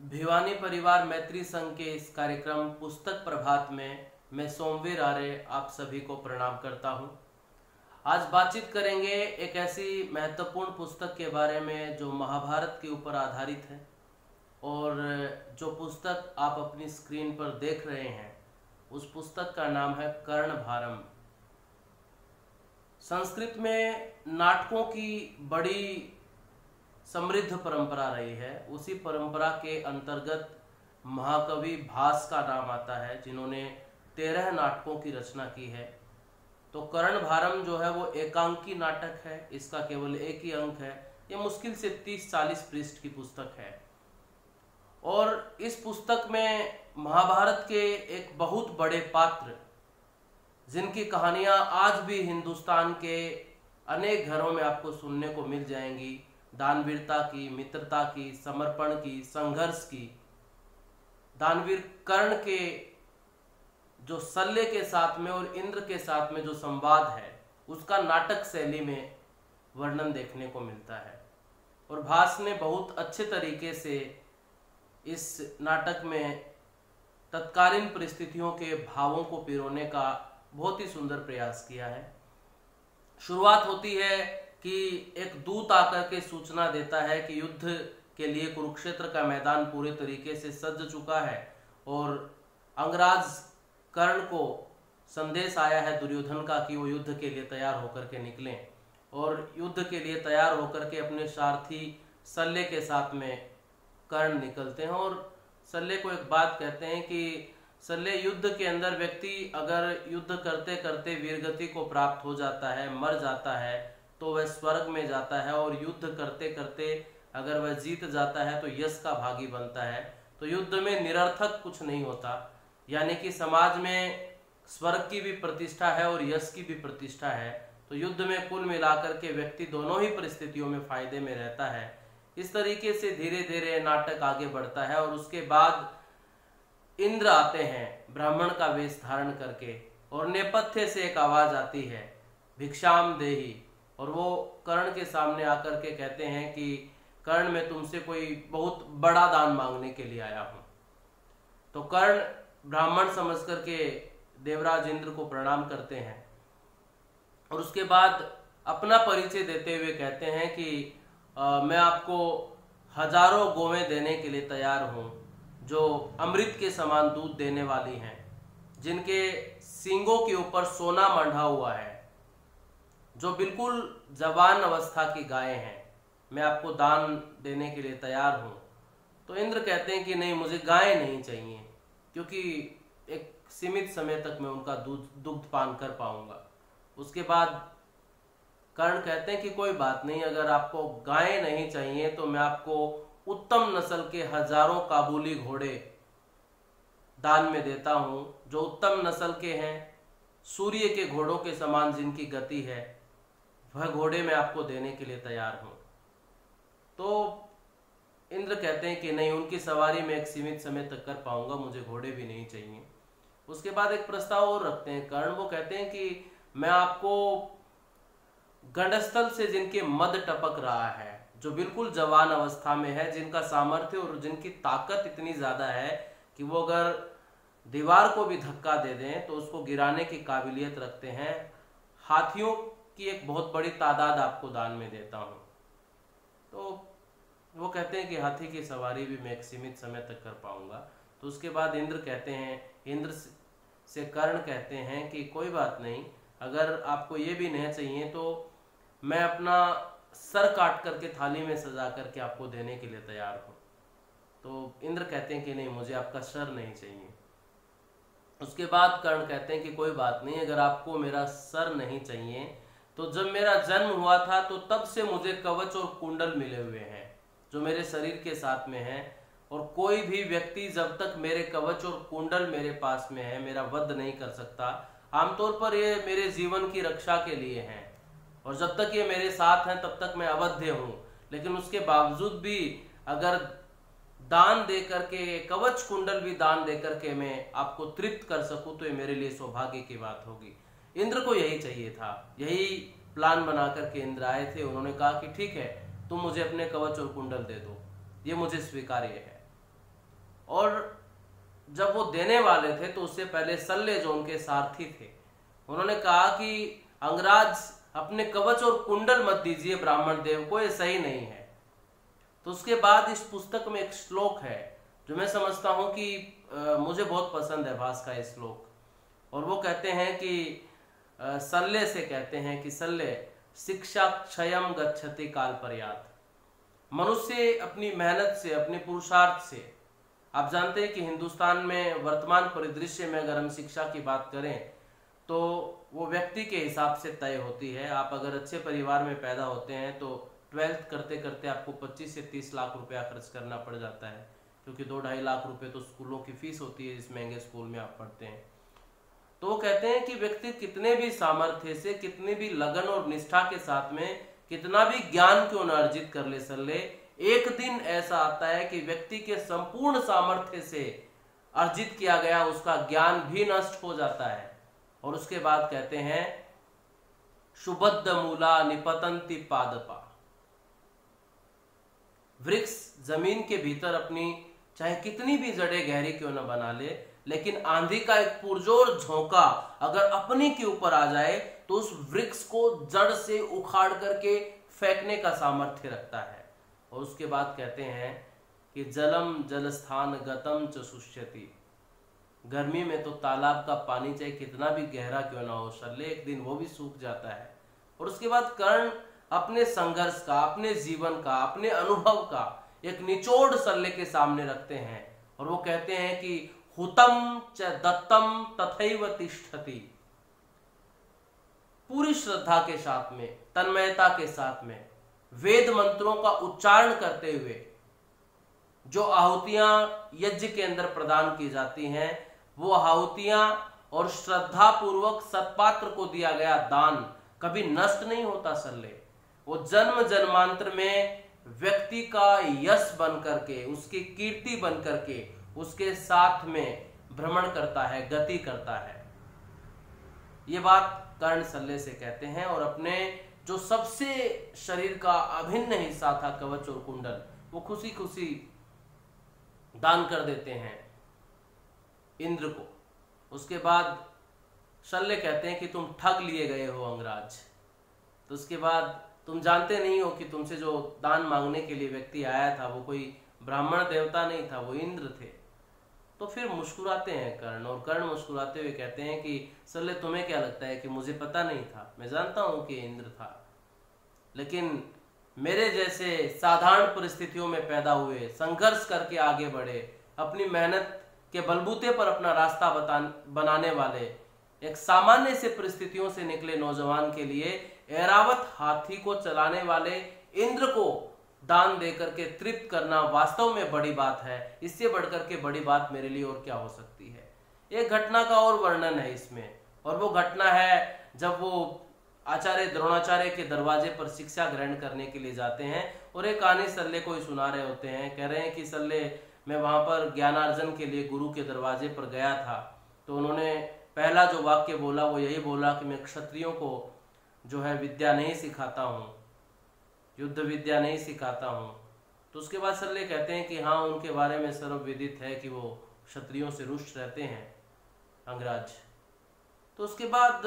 भिवानी परिवार मैत्री संघ के इस कार्यक्रम पुस्तक प्रभात में मैं सोमवीर आर्य आप सभी को प्रणाम करता हूं। आज बातचीत करेंगे एक ऐसी महत्वपूर्ण पुस्तक के बारे में जो महाभारत के ऊपर आधारित है और जो पुस्तक आप अपनी स्क्रीन पर देख रहे हैं उस पुस्तक का नाम है कर्णभारम। संस्कृत में नाटकों की बड़ी समृद्ध परंपरा रही है। उसी परंपरा के अंतर्गत महाकवि भास का नाम आता है जिन्होंने 13 नाटकों की रचना की है। तो कर्णभारम जो है वो एकांकी नाटक है, इसका केवल एक ही अंक है। ये मुश्किल से 30-40 पृष्ठ की पुस्तक है और इस पुस्तक में महाभारत के एक बहुत बड़े पात्र जिनकी कहानियां आज भी हिंदुस्तान के अनेक घरों में आपको सुनने को मिल जाएंगी, दानवीरता की, मित्रता की, समर्पण की, संघर्ष की। दानवीर कर्ण के जो शल्य के साथ में और इंद्र के साथ में जो संवाद है उसका नाटक शैली में वर्णन देखने को मिलता है और भास ने बहुत अच्छे तरीके से इस नाटक में तत्कालीन परिस्थितियों के भावों को पिरोने का बहुत ही सुंदर प्रयास किया है। शुरुआत होती है कि एक दूत आकर के सूचना देता है कि युद्ध के लिए कुरुक्षेत्र का मैदान पूरे तरीके से सज चुका है और अंगराज कर्ण को संदेश आया है दुर्योधन का कि वो युद्ध के लिए तैयार होकर के निकलें और युद्ध के लिए तैयार होकर के अपने सारथी शल्य के साथ में कर्ण निकलते हैं और शल्य को एक बात कहते हैं कि शल्य, युद्ध के अंदर व्यक्ति अगर युद्ध करते करते वीरगति को प्राप्त हो जाता है, मर जाता है तो वह स्वर्ग में जाता है और युद्ध करते करते अगर वह जीत जाता है तो यश का भागी बनता है। तो युद्ध में निरर्थक कुछ नहीं होता, यानी कि समाज में स्वर्ग की भी प्रतिष्ठा है और यश की भी प्रतिष्ठा है। तो युद्ध में कुल मिलाकर के व्यक्ति दोनों ही परिस्थितियों में फायदे में रहता है। इस तरीके से धीरे धीरे नाटक आगे बढ़ता है और उसके बाद इंद्र आते हैं ब्राह्मण का वेश धारण करके और नेपथ्य से एक आवाज आती है, भिक्षाम देहि, और वो कर्ण के सामने आकर के कहते हैं कि कर्ण, मैं तुमसे कोई बहुत बड़ा दान मांगने के लिए आया हूं। तो कर्ण ब्राह्मण समझ करके देवराज इंद्र को प्रणाम करते हैं और उसके बाद अपना परिचय देते हुए कहते हैं कि मैं आपको हजारों गौवें देने के लिए तैयार हूं जो अमृत के समान दूध देने वाली हैं, जिनके सींगों के ऊपर सोना मंढा हुआ है, जो बिल्कुल जवान अवस्था की गायें हैं। मैं आपको दान देने के लिए तैयार हूं। तो इंद्र कहते हैं कि नहीं, मुझे गायें नहीं चाहिए क्योंकि एक सीमित समय तक मैं उनका दुग्ध पान कर पाऊंगा। उसके बाद कर्ण कहते हैं कि कोई बात नहीं, अगर आपको गायें नहीं चाहिए तो मैं आपको उत्तम नस्ल के हजारों काबुली घोड़े दान में देता हूं, जो उत्तम नस्ल के हैं, सूर्य के घोड़ों के समान जिनकी गति है, वह घोड़े मैं आपको देने के लिए तैयार हूं। तो इंद्र कहते हैं कि नहीं, उनकी सवारी में एक सीमित समय तक कर पाऊंगा, मुझे घोड़े भी नहीं चाहिए। उसके बाद एक प्रस्ताव और रखते हैं कर्ण, वो कहते हैं कि मैं आपको गंडस्थल से जिनके मद टपक रहा है, जो बिल्कुल जवान अवस्था में है, जिनका सामर्थ्य और जिनकी ताकत इतनी ज्यादा है कि वो अगर दीवार को भी धक्का दे दें तो उसको गिराने की काबिलियत रखते हैं, हाथियों की एक बहुत बड़ी तादाद आपको दान में देता हूं। तो वो कहते हैं कि हाथी की सवारी भी मैं एक सीमित समय तक कर पाऊंगा। तो उसके बाद इंद्र कहते हैं, इंद्र से कर्ण कहते हैं कि कोई बात नहीं, अगर आपको ये भी नहीं चाहिए तो मैं अपना सर काट करके थाली में सजा करके आपको देने के लिए तैयार हूं। तो इंद्र कहते हैं कि नहीं, मुझे आपका सर नहीं चाहिए। उसके बाद कर्ण कहते हैं कि कोई बात नहीं, अगर आपको मेरा सर नहीं चाहिए तो जब मेरा जन्म हुआ था तो तब से मुझे कवच और कुंडल मिले हुए हैं जो मेरे शरीर के साथ में है, और कोई भी व्यक्ति जब तक मेरे कवच और कुंडल मेरे पास में है मेरा वध नहीं कर सकता। आमतौर पर ये मेरे जीवन की रक्षा के लिए हैं और जब तक ये मेरे साथ हैं तब तक मैं अवध्य हूं, लेकिन उसके बावजूद भी अगर दान दे करके, कवच कुंडल भी दान दे करके मैं आपको तृप्त कर सकूं तो ये मेरे लिए सौभाग्य की बात होगी। इंद्र को यही चाहिए था, यही प्लान बना करके इंद्र आए थे। उन्होंने कहा कि ठीक है, तुम मुझे अपने कवच और कुंडल दे दो, ये मुझे स्वीकार्य है। और जब वो देने वाले थे तो उससे पहले सल्ले जो उनके सारथी थे, उन्होंने कहा कि अंगराज अपने कवच और कुंडल मत दीजिए ब्राह्मण देव को, ये सही नहीं है। तो उसके बाद इस पुस्तक में एक श्लोक है जो मैं समझता हूं कि मुझे बहुत पसंद है, भास का ये श्लोक। और वो कहते हैं कि सल्ले से कहते हैं कि सल्ले शिक्षा क्षयम गच्छति काल पर्यात। मनुष्य अपनी मेहनत से, अपने पुरुषार्थ से, आप जानते हैं कि हिंदुस्तान में वर्तमान परिदृश्य में अगर हम शिक्षा की बात करें तो वो व्यक्ति के हिसाब से तय होती है। आप अगर अच्छे परिवार में पैदा होते हैं तो 12th करते करते आपको 25 से 30 लाख रुपया खर्च करना पड़ जाता है, क्योंकि 2-2.5 लाख रुपए तो स्कूलों की फीस होती है जिस महंगे स्कूल में आप पढ़ते हैं। तो वो कहते हैं कि व्यक्ति कितने भी सामर्थ्य से, कितनी भी लगन और निष्ठा के साथ में कितना भी ज्ञान क्यों न अर्जित कर ले सल्ले, एक दिन ऐसा आता है कि व्यक्ति के संपूर्ण सामर्थ्य से अर्जित किया गया उसका ज्ञान भी नष्ट हो जाता है। और उसके बाद कहते हैं शुबद्ध मूला निपतंति पादपा। वृक्ष जमीन के भीतर अपनी चाहे कितनी भी जड़ें गहरी क्यों न बना ले, लेकिन आंधी का एक पुरजोर झोंका अगर अपने के ऊपर आ जाए तो उस वृक्ष को जड़ से उखाड़ करके फेंकने का सामर्थ्य रखता है। और उसके बाद कहते हैं कि जलम जलस्थान गतम च शुष्यति। गर्मी में तो तालाब का पानी चाहे कितना भी गहरा क्यों ना हो सल्ले, एक दिन वो भी सूख जाता है। और उसके बाद कर्ण अपने संघर्ष का, अपने जीवन का, अपने अनुभव का एक निचोड़ सल्ले के सामने रखते हैं और वो कहते हैं कि हुतम च दत्तम तथैव तिष्ठति। पूरी श्रद्धा के साथ में, तन्मयता के साथ में, वेद मंत्रों का उच्चारण करते हुए जो आहुतियां यज्ञ के अंदर प्रदान की जाती हैं, वो आहुतियां और श्रद्धा पूर्वक सत्पात्र को दिया गया दान कभी नष्ट नहीं होता सल्ले। वो जन्म जन्मांतर में व्यक्ति का यश बन करके, उसकी कीर्ति बन करके उसके साथ में भ्रमण करता है, गति करता है। ये बात कर्ण सल्ले से कहते हैं। और अपने जो सबसे शरीर का अभिन्न हिस्सा था कवच और कुंडल, वो खुशी खुशी दान कर देते हैं इंद्र को। उसके बाद शल्य कहते हैं कि तुम ठग लिए गए हो अंगराज। तो उसके बाद तुम जानते नहीं हो कि तुमसे जो दान मांगने के लिए व्यक्ति आया था वो कोई ब्राह्मण देवता नहीं था, वो इंद्र थे। तो फिर मुस्कुराते हैं कर्ण, और कर्ण मुस्कुराते हुए कहते हैं कि शल्य तुम्हें क्या लगता है कि मुझे पता नहीं था? मैं जानता हूं कि इंद्र था, लेकिन मेरे जैसे साधारण परिस्थितियों में पैदा हुए, संघर्ष करके आगे बढ़े, अपनी मेहनत के बलबूते पर अपना रास्ता बनाने वाले, एक सामान्य से परिस्थितियों से निकले नौजवान के लिए ऐरावत हाथी को चलाने वाले इंद्र को दान देकर के तृप्त करना वास्तव में बड़ी बात है। इससे बढ़कर के बड़ी बात मेरे लिए और क्या हो सकती है। एक घटना का और वर्णन है इसमें, और वो घटना है जब वो आचार्य द्रोणाचार्य के दरवाजे पर शिक्षा ग्रहण करने के लिए जाते हैं और एक कहानी सल्ले को ही सुना रहे होते हैं। कह रहे हैं कि सल्ले, मैं वहां पर ज्ञानार्जन के लिए गुरु के दरवाजे पर गया था, तो उन्होंने पहला जो वाक्य बोला वो यही बोला कि मैं क्षत्रियों को जो है विद्या नहीं सिखाता हूँ, युद्ध विद्या नहीं सिखाता हूँ। तो उसके बाद सल्ले कहते हैं कि हाँ, उनके बारे में सर्वविदित है कि वो क्षत्रियों से रुष्ट रहते हैं अंगराज। तो उसके बाद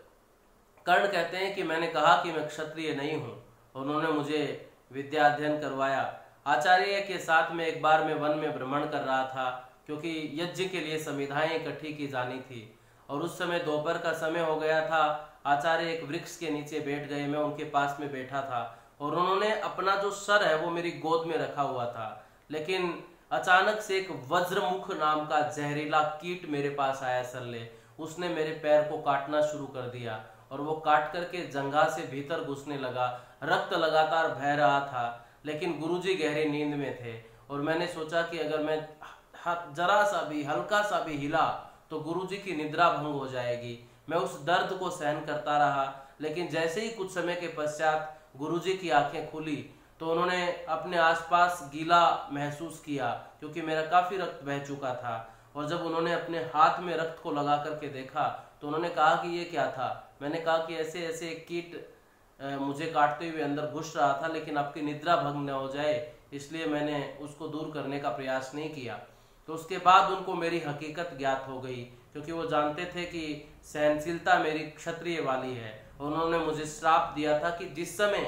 कर्ण कहते हैं कि मैंने कहा कि मैं क्षत्रिय नहीं हूँ, उन्होंने मुझे विद्या अध्ययन करवाया। आचार्य के साथ में एक बार मैं वन में भ्रमण कर रहा था, क्योंकि यज्ञ के लिए संविधाएं इकट्ठी की जानी थी, और उस समय दोपहर का समय हो गया था। आचार्य एक वृक्ष के नीचे बैठ गए, मैं उनके पास में बैठा था, और उन्होंने अपना जो सर है वो मेरी गोद में रखा हुआ था। लेकिन अचानक से एक वज्रमुख नाम का जहरीला कीट मेरे पास आया सल्ले, उसने मेरे पैर को काटना शुरू कर दिया, और वो काट करके जंघा से भीतर घुसने लगा। रक्त लगातार बह रहा था, लेकिन गुरुजी गहरी नींद में थे, और मैंने सोचा कि अगर मैं जरा सा भी, हल्का सा भी हिला तो गुरुजी की निद्रा भंग हो जाएगी। मैं उस दर्द को सहन करता रहा, लेकिन जैसे ही कुछ समय के पश्चात गुरुजी की आंखें खुली तो उन्होंने अपने आसपास गीला महसूस किया, क्योंकि मेरा काफी रक्त बह चुका था। और जब उन्होंने अपने हाथ में रक्त को लगा करके देखा तो उन्होंने कहा कि ये क्या था। मैंने कहा कि ऐसे ऐसे एक कीट मुझे काटते हुए अंदर घुस रहा था, लेकिन आपकी निद्रा भंग न हो जाए इसलिए मैंने उसको दूर करने का प्रयास नहीं किया। तो उसके बाद उनको मेरी हकीकत ज्ञात हो गई, क्योंकि वो जानते थे कि सहनशीलता मेरी क्षत्रिय वाली है। उन्होंने मुझे श्राप दिया था कि जिस समय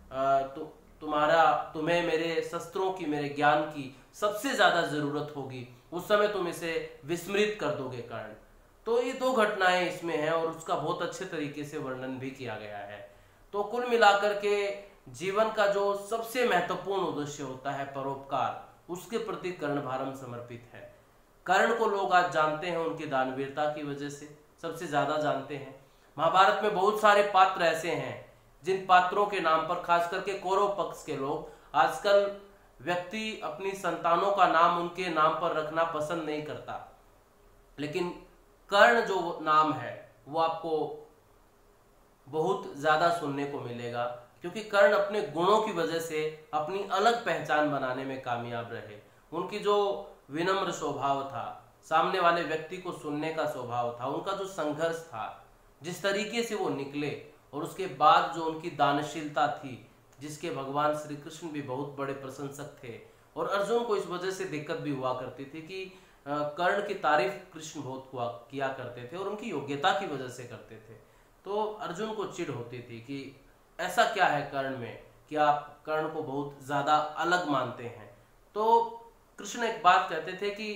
तुम्हें मेरे शस्त्रों की, मेरे ज्ञान की सबसे ज्यादा जरूरत होगी, उस समय तुम इसे विस्मृत कर दोगे कर्ण। तो ये दो घटनाएं इसमें हैं और उसका बहुत अच्छे तरीके से वर्णन भी किया गया है। तो कुल मिलाकर के जीवन का जो सबसे महत्वपूर्ण उद्देश्य होता है परोपकार, उसके प्रति कर्ण भारम समर्पित है। कर्ण को लोग आज जानते हैं उनकी दानवीरता की वजह से, सबसे ज्यादा जानते हैं। महाभारत में बहुत सारे पात्र ऐसे हैं जिन पात्रों के नाम पर, खास करके कौरव पक्ष के लोग, आजकल व्यक्ति अपनी संतानों का नाम उनके नाम पर रखना पसंद नहीं करता, लेकिन कर्ण जो नाम है वो आपको बहुत ज्यादा सुनने को मिलेगा, क्योंकि कर्ण अपने गुणों की वजह से अपनी अलग पहचान बनाने में कामयाब रहे। उनकी जो विनम्र स्वभाव था, सामने वाले व्यक्ति को सुनने का स्वभाव था, उनका जो संघर्ष था, जिस तरीके से वो निकले, और उसके बाद जो उनकी दानशीलता थी, जिसके भगवान श्री कृष्ण भी बहुत बड़े प्रशंसक थे। और अर्जुन को इस वजह से दिक्कत भी हुआ करती थी कि कर्ण की तारीफ कृष्ण बहुत किया करते थे और उनकी योग्यता की वजह से करते थे। तो अर्जुन को चिढ़ होती थी कि ऐसा क्या है कर्ण में कि आप कर्ण को बहुत ज्यादा अलग मानते हैं। तो कृष्ण एक बात कहते थे कि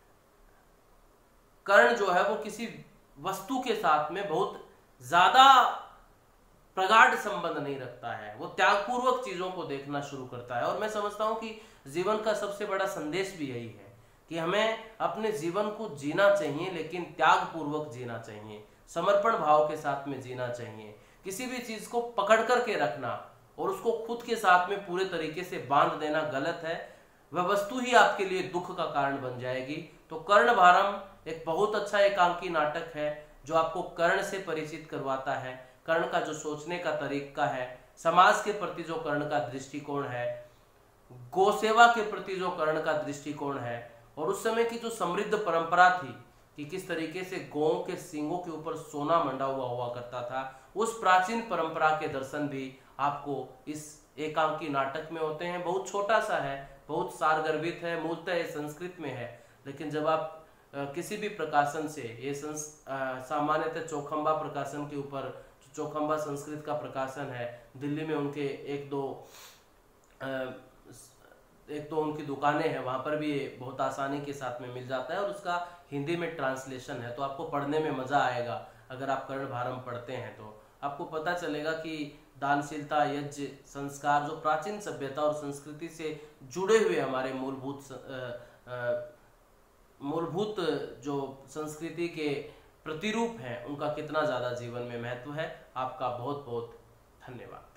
कर्ण जो है वो किसी वस्तु के साथ में बहुत ज्यादा प्रगाढ़ संबंध नहीं रखता है, वो त्यागपूर्वक चीजों को देखना शुरू करता है। और मैं समझता हूं कि जीवन का सबसे बड़ा संदेश भी यही है कि हमें अपने जीवन को जीना चाहिए, लेकिन त्यागपूर्वक जीना चाहिए, समर्पण भाव के साथ में जीना चाहिए। किसी भी चीज को पकड़ करके रखना और उसको खुद के साथ में पूरे तरीके से बांध देना गलत है, वह वस्तु ही आपके लिए दुख का कारण बन जाएगी। तो कर्ण भारम एक बहुत अच्छा एकांकी नाटक है जो आपको कर्ण से परिचित करवाता है, कर्ण का जो सोचने का तरीका है, समाज के प्रति जो कर्ण का दृष्टिकोण है, गौसेवा के प्रति जो कर्ण का दृष्टिकोण है, और उस समय की जो समृद्ध परंपरा थी कि किस तरीके से गौओं के सींगों के ऊपर सोना मंडा हुआ करता था, उस प्राचीन परंपरा के दर्शन भी आपको इस एकांकी नाटक में होते हैं। बहुत छोटा सा है, बहुत सारगर्भित है, मूलतः संस्कृत में है, लेकिन जब आप किसी भी प्रकाशन से, ये सामान्यतः चौखंबा प्रकाशन के ऊपर, चौखंबा संस्कृत का प्रकाशन है, दिल्ली में उनके एक दो उनकी दुकानें हैं, वहां पर भी बहुत आसानी के साथ में मिल जाता है और उसका हिंदी में ट्रांसलेशन है। तो आपको पढ़ने में मजा आएगा। अगर आप कर्ण भारम पढ़ते हैं तो आपको पता चलेगा कि दानशीलता, यज्ञ, संस्कार जो प्राचीन सभ्यता और संस्कृति से जुड़े हुए हमारे मूलभूत जो संस्कृति के प्रतिरूप हैं, उनका कितना ज्यादा जीवन में महत्व है। आपका बहुत बहुत धन्यवाद।